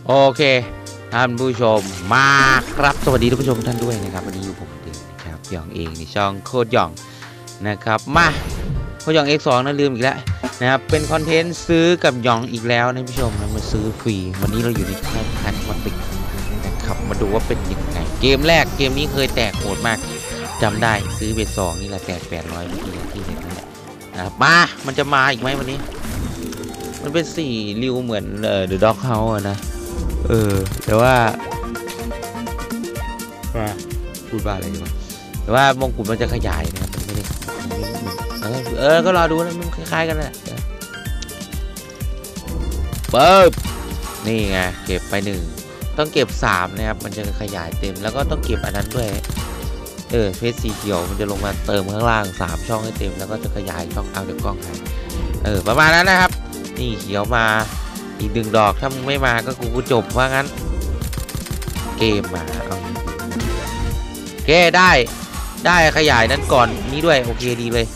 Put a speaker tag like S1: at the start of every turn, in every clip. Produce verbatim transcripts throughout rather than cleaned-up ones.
S1: โอเคท่านผู้ชมมาครับสวัสดีท่านผู้ชมท่านด้วยนะครับวันนี้อยู่ผมเองนะครับหยองเองในช่องโคตรหยองนะครับมาโคตรหยอง เอ็กซ์ สอง นะลืมอีกแล้วนะครับเป็นคอนเทนต์ซื้อกับหยองอีกแล้วท่านผู้ชมนะมาซื้อฟรีวันนี้เราอยู่ในค่ายคันวันปิกนะครับมาดูว่าเป็นยังไงเกมแรกเกมนี้เคยแตกโหดมากจำได้ซื้อเบ็ดสองนี่แหละแตกแปดร้อยเมื่อกี้ที่เห็นนั่นแหละนะครับมามันจะมาอีกไหมวันนี้มันเป็นสี่ริวเหมือนเอ่อ The Dog House นะเออแต่ว่าว่าพูดบ้าอะไรดีวะแต่ว่ามงกุฎมันจะขยายนะครับมันไม่ได้เออเออก็รอดูนะมันคล้ายๆกันแหละเปิบนี่ไงเก็บไปหนึ่งต้องเก็บสามนะครับมันจะขยายเต็มแล้วก็ต้องเก็บอันนั้นด้วยเออเพชรสีเขียวมันจะลงมาเติมข้างล่างสามช่องให้เต็มแล้วก็จะขยายช่องเอาเดี๋ยวกล้องหายเออประมาณนั้นนะครับนี่เขียวมาอีกหนึ่งดอกถ้ามึงไม่มาก็กูกูจบว่างั้นเกมมาเอาโอเคได้ได้ขยายนั้นก่อนนี้ด้วยโอเคดีเลย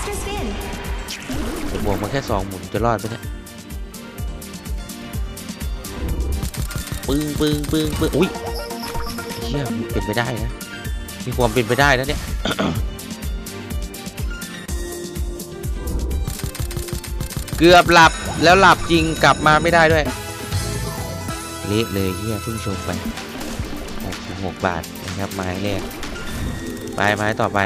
S1: จะบวกมาแค่สองหมุนจะรอดไหมเนี่ยปึ้งปึ้งปึ้งปึ้งอุ้ยเชี่ยเป็นไปได้นะมีความเป็นไปได้นะเนี่ย เกือบหลับแล้วหลับจริงกลับมาไม่ได้ด้วยเละเลยเฮียเพิ่งชมไปหกสิบหกบาทนะครับไม้แรกไปไม้ต่อไป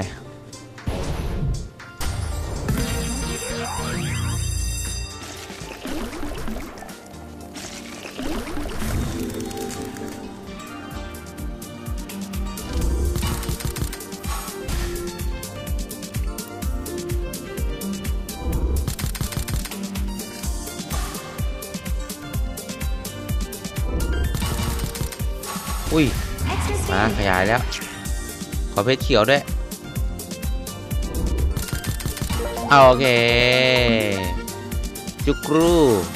S1: อุ้ยมาขยายแล้วขอเพชรเขียวด้วยเอาโอเคจุกรู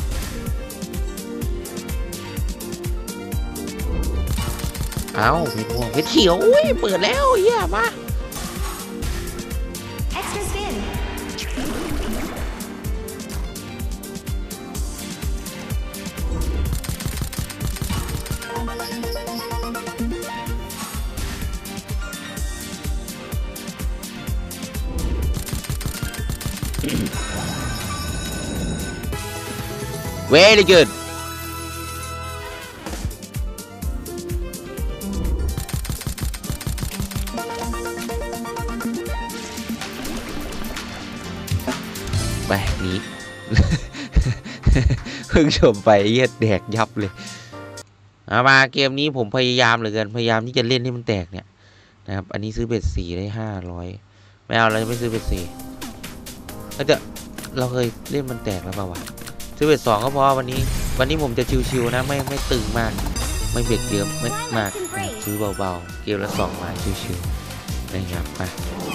S1: เอาเพชรม่วงเพชรเขียวอุ้ยเปิดแล้วเยี่ยมาvery good ไปนี้ เพิ่งชมไปเยียดแดกยับเลยเอามาเกมนี้ผมพยายามเหลือเกินพยายามที่จะเล่นให้มันแตกเนี่ยนะครับอันนี้ซื้อเบ็ดสี่ได้ห้าร้อยไม่เอาเราจะไม่ซื้อเบ็ดสี่แล้วจะเราเคยเล่นมันแตกแล้วเปล่าวะซื้อเบ็ดสองก็พอวันนี้วันนี้ผมจะชิวๆนะไม่ไม่ตึงมากไม่เบ็ดเยอะไม่มากซื้อเบาๆเกมละสองไม้ชิวๆนะครับไป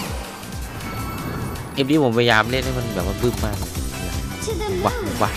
S1: เกมที่ผมพยายามเล่นให้มันแบบว่าบึ้มมากวักวัก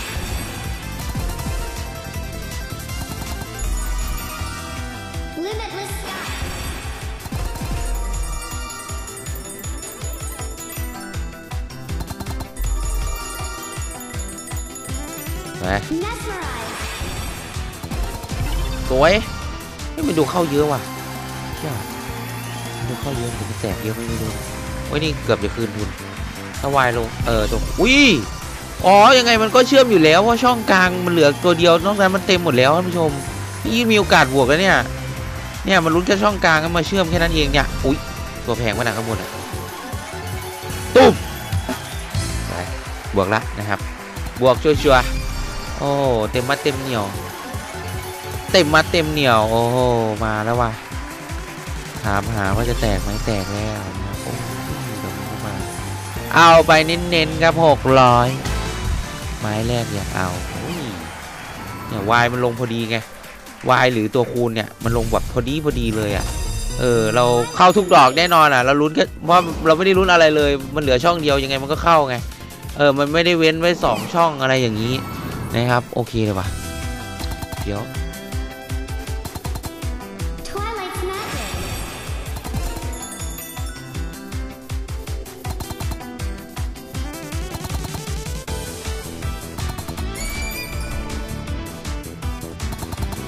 S1: สวยไม่ไปดูเข้าเยอะว่ะเชี่ยดูเข้าเยอะถึงแตกเยอะไม่รู้โอ้ยนี่เกือบจะคืนทุนถ้าวายลงเออตรงอุ้ยอ๋อยังไงมันก็เชื่อมอยู่แล้วเพราะช่องกลางมันเหลือตัวเดียวนอกนั้นมันเต็มหมดแล้วท่านผู้ชมนี่มีโอกาสบวกแล้วเนี่ยเนี่ยมันลุ้นแค่ช่องกลางก็มาเชื่อมแค่นั้นเองเนี่ยอุ้ยตัวแพงมาหนักข้างบนอ่ะตุ้มไปบวกละนะครับบวกชัวร์โอ้เต็มมาเต็มเหนียวเต็มมาเต็มเหนียวโอ้โหมาแล้วว่ะถามหาว่าจะแตกไหมแตกแล้วนะโอ้ยตรงนี้มาเอาไปเน้นๆครับหกร้อยไม้แรกอยากเอาเนี่ยวายมันลงพอดีไงวายหรือตัวคูณเนี่ยมันลงแบบพอดีพอดีเลยอ่ะเออเราเข้าทุกดอกแน่นอนอ่ะเราลุ้นแค่เพราะเราไม่ได้ลุ้นอะไรเลยมันเหลือช่องเดียวยังไงมันก็เข้าไงเออมันไม่ได้เว้นไว้สองช่องอะไรอย่างนี้นะครับโอเคเลยว่ะเดี๋ยว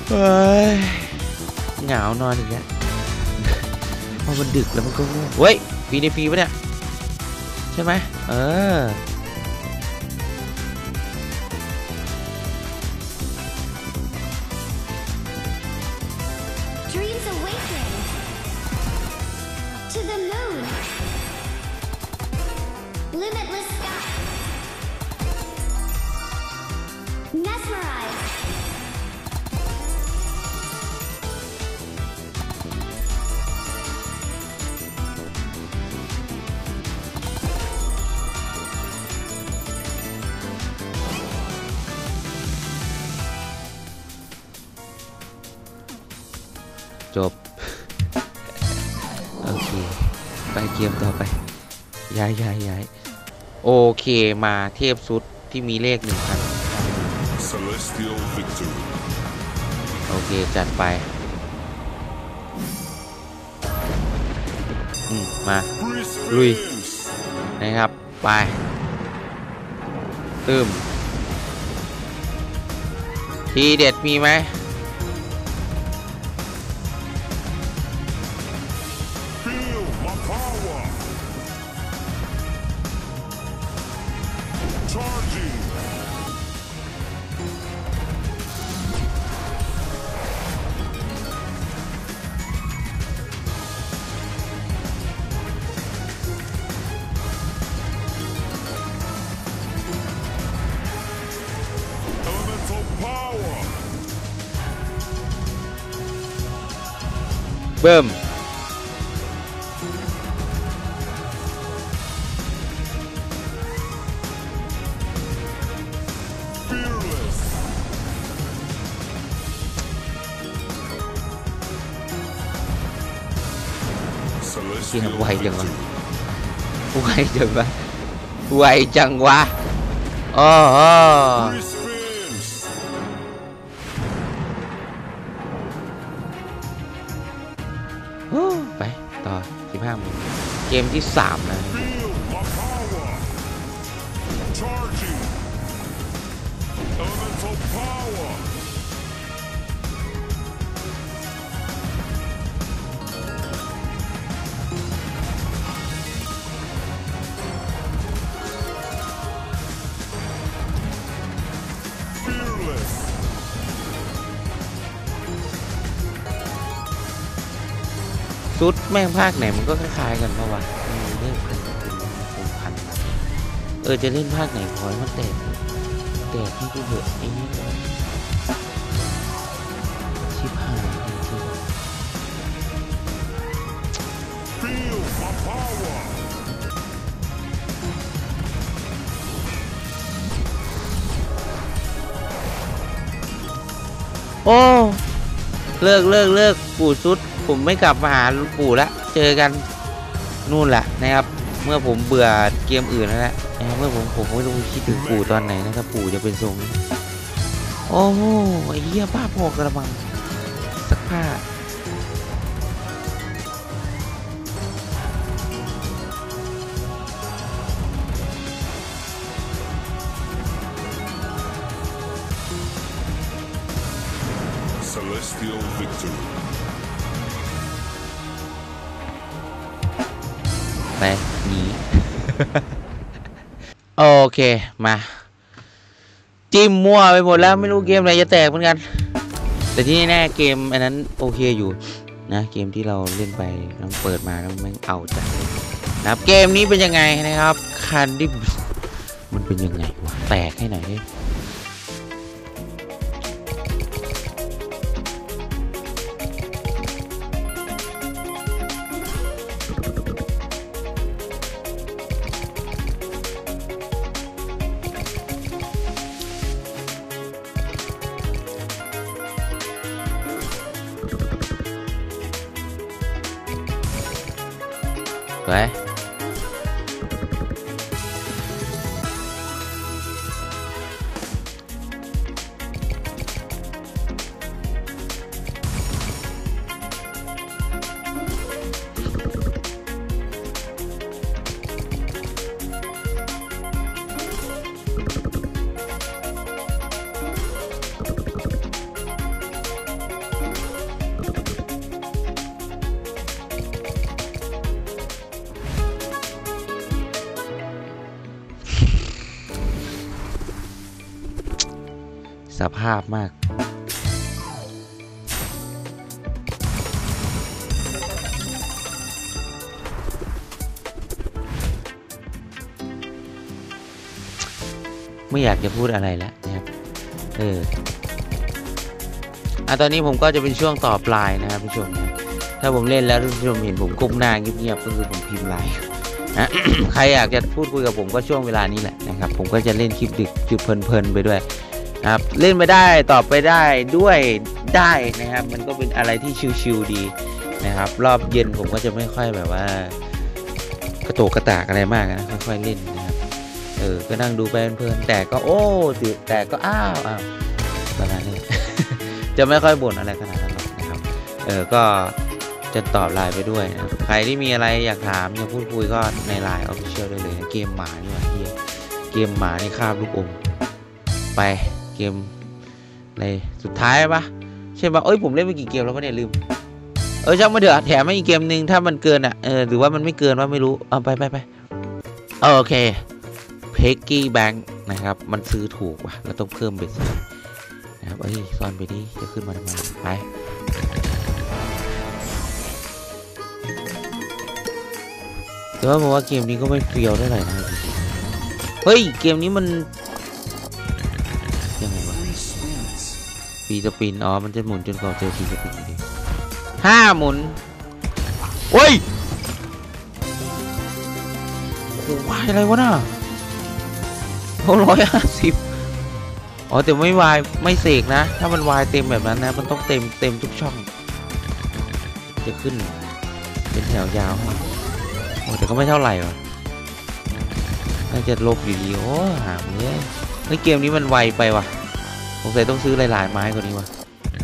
S1: เฮ้ยเหงานอนอีกแล้วพอมันดึกแล้วมันก็ง่วงเฮ้ยปีในปีปะเนี่ยใช่ไหมเออจบโอเคไปเกมต่อไปย้ายย้ายย้ายโอเคมาเทพสุดที่มีเลขหนึ่งพันโอเคจัดไปอืมมาลุยนะครับไปตึมทีเด็ดมีไหมเบิ่มเกี่ยไวจังวะไวจังวะไวจังวะอ๋อไปต่อสิบห้าโมงเกมที่สามนะซุดแม่งภาคไหนมันก็คล้ายๆกันเมื่อวานเล่นพันเป็นพันเออจะเล่นภาคไหนขอให้มันแตกแตกให้กูเบื่อไอ้นี่ชิบหายจริงโอ้เลิกเลิกเลิกปู่ซุดผมไม่กลับมาหาปู่แล้วเจอกันนู่นแหละนะครับเมื่อผมเบื่อเกมอื่นแล้วแหละเมื่อผมผมไม่รู้คิดถึงปู่ตอนไหนนะครับปู่จะเป็นทรงนี้โอ้โหไอ้เหี้ยผ้าพอกระมังสักผ้าไปหนีโอเคมาจิ้มมั่วไปหมดแล้วไม่รู้เกมไหนจะแตกเหมือนกันแต่ที่แน่เกมอันนั้นโอเคอยู่นะเกมที่เราเล่นไปเราเปิดมาแล้วมันเอาจัดนะครับเกมนี้เป็นยังไงนะครับคันดิมันเป็นยังไงวะแตกให้หน่อยดิไปภาพมากไม่อยากจะพูดอะไรแล้วนะครับเอออ่ะตอนนี้ผมก็จะเป็นช่วงต่อปลายนะครับผู้ชมนะถ้าผมเล่นแล้วผู้ชมเห็นผมก้มหน้าเงียบๆก็คือผมพิมพ์ไลน์นะ ใครอยากจะพูดคุยกับผมก็ช่วงเวลานี้แหละนะครับผมก็จะเล่นคลิปดึกคลิปเพลินๆไปด้วยนะครับเล่นไปได้ตอบไปได้ด้วยได้นะครับมันก็เป็นอะไรที่ชิลๆดีนะครับรอบเย็นผมก็จะไม่ค่อยแบบว่ากระโตกกระตากอะไรมากนะค่อยๆเล่นนะครับเออก็นั่งดูไปเพลินๆแต่ก็โอ้แต่ก็อ้าวอ้าวประมาณนี้ จะไม่ค่อยบ่นอะไรขนาดนั้นหรอกนะครับเออก็จะตอบไลน์ไปด้วยนะใครที่มีอะไรอยากถามอยากพูดคุยก็ในไลน์ออฟฟิเชียลได้เลยนะเกมหมานี่หว่าเฮียเกมหมานี่คาบลูกอมไปเกมอะไรสุดท้ายปะใช่ปะเอ้ยผมเล่นไปกี่เกมแล้ววะเนี่ยลืมเออช่างมาเถอะแถมมาอีกเกมหนึ่งถ้ามันเกินอ่ะเออหรือว่ามันไม่เกินว่าไม่รู้เอาไปไปไปโอเคเพกกี้แบงค์นะครับมันซื้อถูกว่ะเราต้องเพิ่มเบ็ดนะครับเอ้ยซ่อนไปดิจะขึ้นมาทำไมไปแต่ว่าผมว่าเกมนี้ก็ไม่เฟี้ยวเท่าไหร่นะเฮ้ยเกมนี้มันยังไงวะปีสปินอ๋อมันจะหมุนจนกว่าเจอปีสปินเลยห้าหมุนโอ้ยโอ้ยอะไรวะน่ะหกร้อยห้าสิบอ๋อแต่ไม่วายไม่เสกนะถ้ามันวายเต็มแบบนั้นนะมันต้องเต็มเต็มทุกช่องจะขึ้นเป็นแถวยาวโอ้แต่ก็ไม่เท่าไหร่วะน่าจะลบอยู่ดีโอ้หาเลยในเกมนี้มันไวไปว่ะสงสัยต้องซื้อหลายๆไม้กว่านี้ว่ะ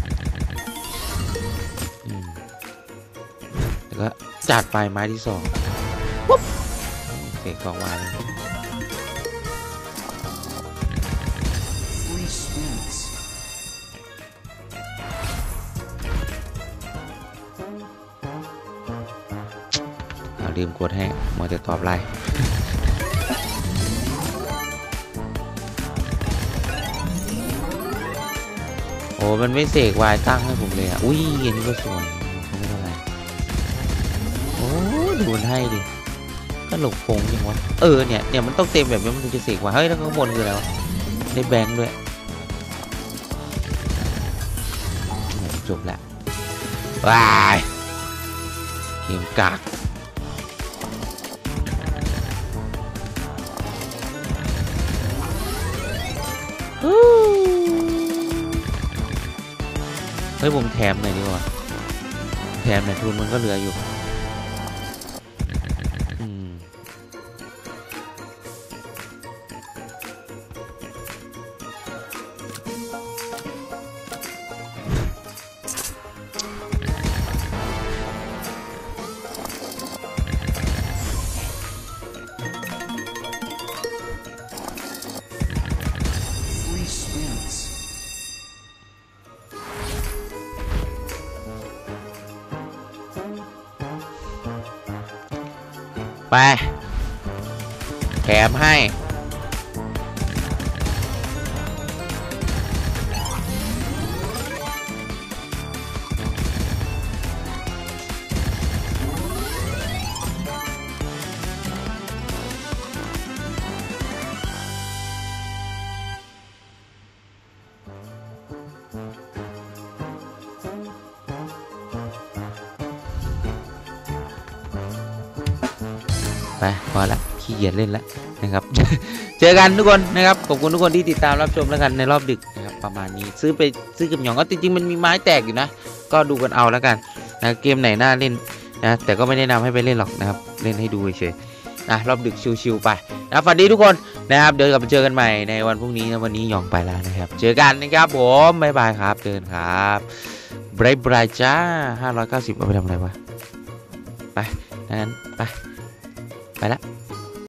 S1: แล้วก็จัดไปไม้ที่สองปุ๊บเสกสองวายเลยลืมกดให้มัวแต่ตอบไลน์โอ้มันไม่เสกวายตั้งให้ผมเลยอ่ะอุ้ยอันนี้ก็สวยเขาไม่เท่าไหร่โอ้ดูมันให้ดิก็หลกฟงยังวะเออเนี่ยเนี่ยมันต้องเต็มแบบนี้มันถึงจะเสกวายเฮ้ยแล้วข้างบนคืออะไรวะได้แบงค์ด้วยจบละวายเกมกากเฮ้ยผมแถมหน่อยดีกว่าแถมหน่อยทุนมันก็เหลืออยู่อืมไปแถมให้ไปพอละขี้เกียจเล่นแล้วนะครับ เจอกันทุกคนนะครับขอบคุณทุกคนที่ติดตามรับชมแล้วกันในรอบดึกนะครับประมาณนี้ซื้อไปซื้อกับหยองก็จริงๆมันมีไม้แตกอยู่นะก็ดูกันเอาแล้วกันนะเกมไหนน่าเล่นนะแต่ก็ไม่แนะนำให้ไปเล่นหรอกนะครับเล่นให้ดูเฉยๆนะรอบดึกชิวๆไปนะฝันดีทุกคนนะครับเดี๋ยวกลับมาเจอกันใหม่ในวันพรุ่งนี้นะวันนี้หยองไปแล้วนะครับเจอกันนะครับผมบ๊ายบายครับเจอกันครับบายบายจ้าห้าร้อยเก้าสิบเอาไปทำอะไรวะไปงั้นไปไปละ